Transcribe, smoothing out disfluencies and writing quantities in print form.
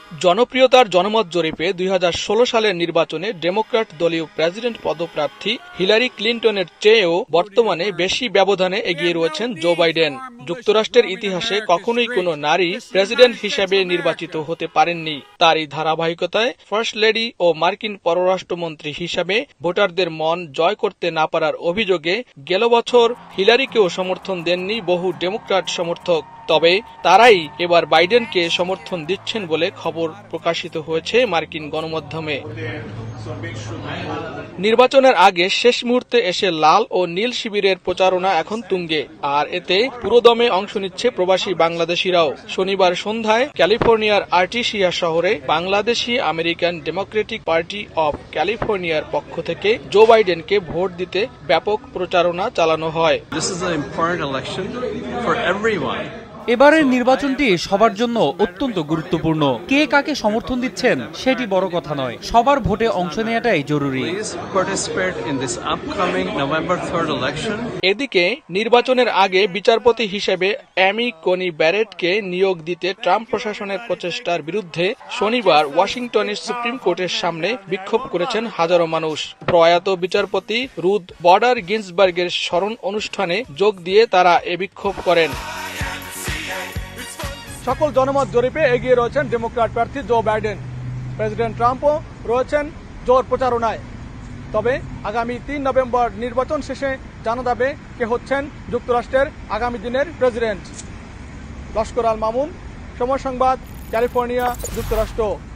জনপ্রিয়তার জনমত জরিপে ২০১৬ সালের নির্বাচনে ডেমোক্র্যাট দলীয় প্রেসিডেন্ট পদপ্রার্থী হিলারি ক্লিনটনের চেয়েও বর্তমানে বেশি ব্যবধানে এগিয়ে রয়েছেন জো বাইডেন। যুক্তরাষ্ট্রের ইতিহাসে কখনোই কোনো নারী প্রেসিডেন্ট হিসেবে নির্বাচিত হতে পারেননি। তারই ধারাবাহিকতায় ফার্স্ট লেডি ও মার্কিন পররাষ্ট্রমন্ত্রী হিসাবে ভোটারদের মন জয় করতে না পারার অভিযোগে গেল বছর হিলারিকেও সমর্থন দেননি বহু ডেমোক্র্যাট সমর্থক। তবে তারাই এবার বাইডেনকে সমর্থন দিচ্ছেন বলে খবর প্রকাশিত হয়েছে মার্কিন গণমাধ্যমে। নির্বাচনের আগে শেষ মুহূর্তে এসে লাল ও নীল শিবিরের প্রচারণা এখন তুঙ্গে, আর এতে পুরোদমে অংশ নিচ্ছে প্রবাসী বাংলাদেশিরাও। শনিবার সন্ধ্যায় ক্যালিফোর্নিয়ার আর্টিসিয়া শহরে Bangladeshi American Democratic Party of ক্যালিফোর্নিয়ার পক্ষ থেকে জো বাইডেনকে ভোট দিতে ব্যাপক প্রচারণা চালানো হয়। এবারের নির্বাচনটি সবার জন্য অত্যন্ত গুরুত্বপূর্ণ। কে কাকে সমর্থন দিচ্ছেন সেটি বড় কথা নয়, সবার ভোটে অংশ নেওয়াটাই জরুরি। এদিকে নির্বাচনের আগে বিচারপতি হিসেবে অ্যামি কনি ব্যারেটকে নিয়োগ দিতে ট্রাম্প প্রশাসনের প্রচেষ্টার বিরুদ্ধে শনিবার ওয়াশিংটনের সুপ্রিম কোর্টের সামনে বিক্ষোভ করেছেন হাজারো মানুষ। প্রয়াত বিচারপতি রুথ বর্ডার গিন্সবার্গের স্মরণ অনুষ্ঠানে যোগ দিয়ে তারা এ বিক্ষোভ করেন। সকল জনমত জরিপে এগিয়ে রয়েছেন ডেমোক্র্যাট প্রার্থী জো বাইডেন। প্রেসিডেন্ট ট্রাম্পও রয়েছেন জোর প্রচারণায়। তবে আগামী ৩ নভেম্বর নির্বাচন শেষে জানা যাবে কে হচ্ছেন যুক্তরাষ্ট্রের আগামী দিনের প্রেসিডেন্ট। লস্কর আল মামুন, সময় সংবাদ, ক্যালিফোর্নিয়া, যুক্তরাষ্ট্র।